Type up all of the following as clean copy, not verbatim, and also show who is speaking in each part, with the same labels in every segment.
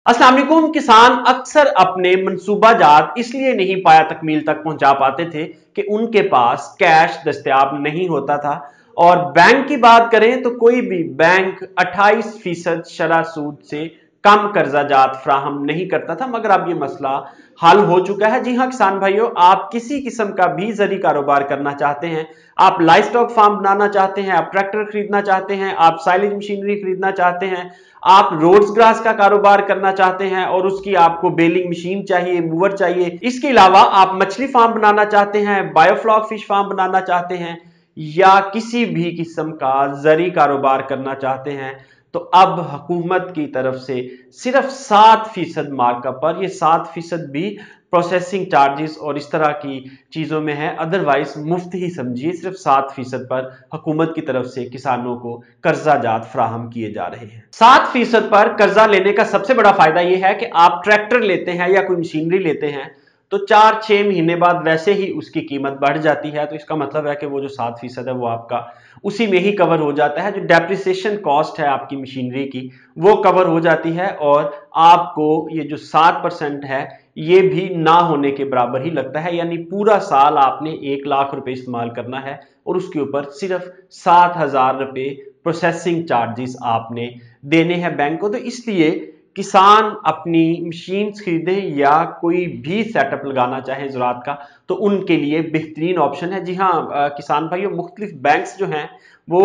Speaker 1: अस्सलाम वालेकुम। किसान अक्सर अपने मंसूबा जात इसलिए नहीं पाया तकमील तक पहुंचा पाते थे कि उनके पास कैश दस्तयाब नहीं होता था। और बैंक की बात करें तो कोई भी बैंक 28% शरह सूद से कम कर्जा जात फ्राहम नहीं करता था, मगर अब ये मसला हल हो चुका है। जी हाँ किसान भाइयों, आप किसी किस्म का भी जरी कारोबार करना चाहते हैं, आप लाइव स्टॉक फार्म बनाना चाहते हैं, आप ट्रैक्टर खरीदना चाहते हैं, आप साइलेज मशीनरी खरीदना चाहते हैं, आप रोड्स ग्रास का कारोबार करना चाहते हैं और उसकी आपको बेलिंग मशीन चाहिए, मूवर चाहिए, इसके अलावा आप मछली फार्म बनाना चाहते हैं, बायोफ्लॉक फिश फार्म बनाना चाहते हैं, या किसी भी किस्म का जरी कारोबार करना चाहते हैं, तो अब हुकूमत की तरफ से सिर्फ 7% मार्कअप पर, ये 7% भी प्रोसेसिंग चार्जेस और इस तरह की चीजों में है, अदरवाइज मुफ्त ही समझिए, सिर्फ 7% पर हुकूमत की तरफ से किसानों को कर्जा जात फ्राहम किए जा रहे हैं। 7% पर कर्जा लेने का सबसे बड़ा फायदा यह है कि आप ट्रैक्टर लेते हैं या कोई मशीनरी लेते हैं तो 4-6 महीने बाद वैसे ही उसकी कीमत बढ़ जाती है, तो इसका मतलब है कि वो जो 7% है वो आपका उसी में ही कवर हो जाता है। जो डेप्रिसिएशन कॉस्ट है आपकी मशीनरी की वो कवर हो जाती है और आपको ये जो 7% है ये भी ना होने के बराबर ही लगता है। यानी पूरा साल आपने 1 लाख रुपए इस्तेमाल करना है और उसके ऊपर सिर्फ 7,000 रुपए प्रोसेसिंग चार्जेस आपने देने हैं बैंक को। तो इसलिए किसान अपनी मशीन खरीदें या कोई भी सेटअप लगाना चाहे ज़राअत का, तो उनके लिए बेहतरीन ऑप्शन है। जी हाँ किसान भाइयों, मुख्तलिफ बैंक्स जो हैं वो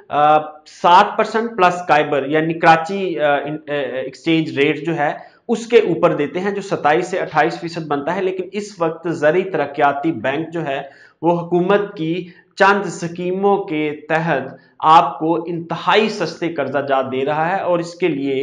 Speaker 1: 7% प्लस काइबर यानी कराची एक्सचेंज रेट जो है उसके ऊपर देते हैं, जो 27 से 28% बनता है। लेकिन इस वक्त ज़री तरक्याती बैंक जो है वो हुकूमत की चंद स्कीमों के तहत आपको इंतहाई सस्ते कर्जा जात दे रहा है और इसके लिए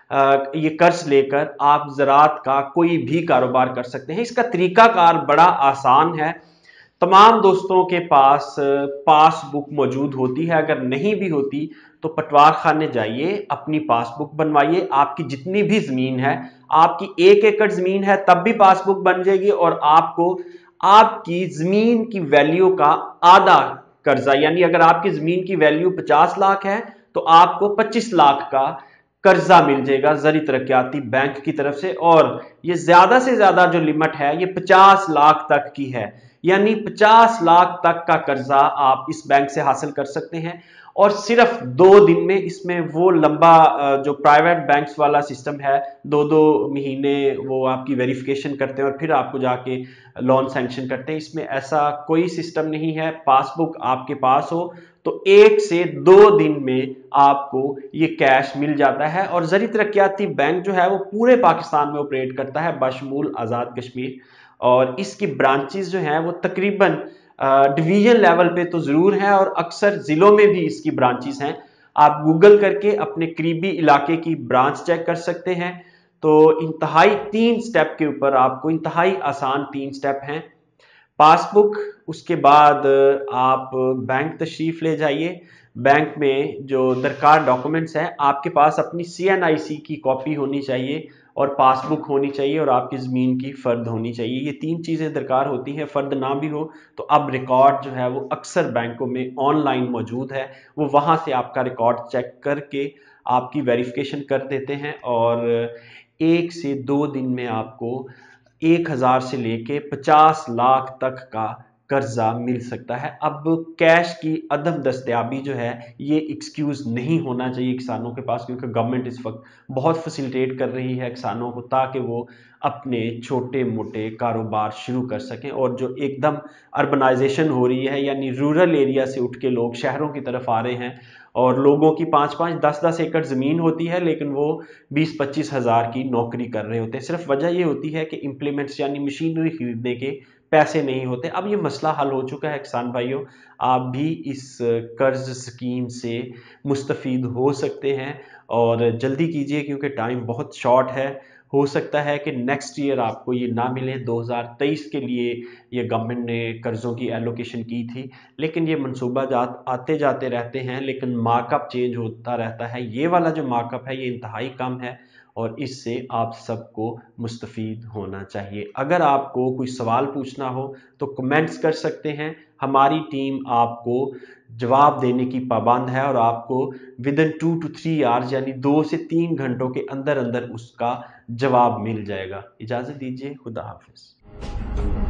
Speaker 1: ये कर्ज लेकर आप ज़राअत का कोई भी कारोबार कर सकते हैं। इसका तरीकाकार बड़ा आसान है। तमाम दोस्तों के पास पासबुक मौजूद होती है, अगर नहीं भी होती तो पटवार खाने जाइए, अपनी पासबुक बनवाइए। आपकी जितनी भी ज़मीन है, आपकी 1 एकड़ ज़मीन है तब भी पासबुक बन जाएगी और आपको आपकी ज़मीन की वैल्यू का आधा कर्जा, यानी अगर आपकी ज़मीन की वैल्यू 50 लाख है तो आपको 25 लाख का कर्जा मिल जाएगा जरी तरक्याती बैंक की तरफ से। और ये ज्यादा से ज्यादा जो लिमिट है ये 50 लाख तक की है, यानी 50 लाख तक का कर्जा आप इस बैंक से हासिल कर सकते हैं। और सिर्फ 2 दिन में इसमें वो लंबा जो प्राइवेट बैंक्स वाला सिस्टम है, 2-2 महीने वो आपकी वेरिफिकेशन करते हैं और फिर आपको जाके लोन सैंक्शन करते हैं, इसमें ऐसा कोई सिस्टम नहीं है। पासबुक आपके पास हो तो 1 से 2 दिन में आपको ये कैश मिल जाता है। और जरी तरक्याती बैंक जो है वो पूरे पाकिस्तान में ऑपरेट करता है बशमूल आज़ाद कश्मीर, और इसकी ब्रांचेस जो हैं वो तकरीबन डिवीजन लेवल पे तो ज़रूर हैं और अक्सर ज़िलों में भी इसकी ब्रांचेस हैं। आप गूगल करके अपने करीबी इलाके की ब्रांच चेक कर सकते हैं। तो इंतहाई 3 स्टेप के ऊपर आपको, इंतहाई आसान 3 स्टेप हैं। पासबुक, उसके बाद आप बैंक तशरीफ ले जाइए। बैंक में जो दरकार डॉक्यूमेंट्स हैं, आपके पास अपनी CNIC की कॉपी होनी चाहिए और पासबुक होनी चाहिए और आपकी ज़मीन की फ़र्द होनी चाहिए। ये 3 चीज़ें दरकार होती हैं। फ़र्द ना भी हो तो अब रिकॉर्ड जो है वो अक्सर बैंकों में ऑनलाइन मौजूद है, वो वहाँ से आपका रिकॉर्ड चेक करके आपकी वेरिफिकेशन कर देते हैं और 1 से 2 दिन में आपको 1,000 से लेके 50 लाख तक का कर्जा मिल सकता है। अब कैश की अदम दस्तयाबी जो है ये एक्सक्यूज नहीं होना चाहिए किसानों के पास, क्योंकि गवर्नमेंट इस वक्त बहुत फैसिलिटेट कर रही है किसानों को ताकि वो अपने छोटे मोटे कारोबार शुरू कर सकें। और जो एकदम अर्बनाइजेशन हो रही है, यानी रूरल एरिया से उठ के लोग शहरों की तरफ आ रहे हैं और लोगों की 5-5, 10-10 एकड़ ज़मीन होती है लेकिन वो 20-25 हज़ार की नौकरी कर रहे होते हैं। सिर्फ वजह ये होती है कि इम्प्लीमेंट्स यानी मशीनरी खरीदने के पैसे नहीं होते। अब ये मसला हल हो चुका है किसान भाइयों, आप भी इस कर्ज स्कीम से मुस्तफ़ीद हो सकते हैं और जल्दी कीजिए क्योंकि टाइम बहुत शॉर्ट है। हो सकता है कि नेक्स्ट ईयर आपको ये ना मिले। 2023 के लिए ये गवर्नमेंट ने कर्ज़ों की एलोकेशन की थी, लेकिन ये मनसूबा जात आते जाते रहते हैं, लेकिन मार्कअप चेंज होता रहता है। ये वाला जो मार्कअप है ये इंतहाई कम है और इससे आप सबको मुस्तफ़ीद होना चाहिए। अगर आपको कोई सवाल पूछना हो तो कमेंट्स कर सकते हैं, हमारी टीम आपको जवाब देने की पाबंद है और आपको विद इन 2 to 3 आवर्स यानी 2 से 3 घंटों के अंदर अंदर उसका जवाब मिल जाएगा। इजाजत दीजिए, खुदा हाफिज।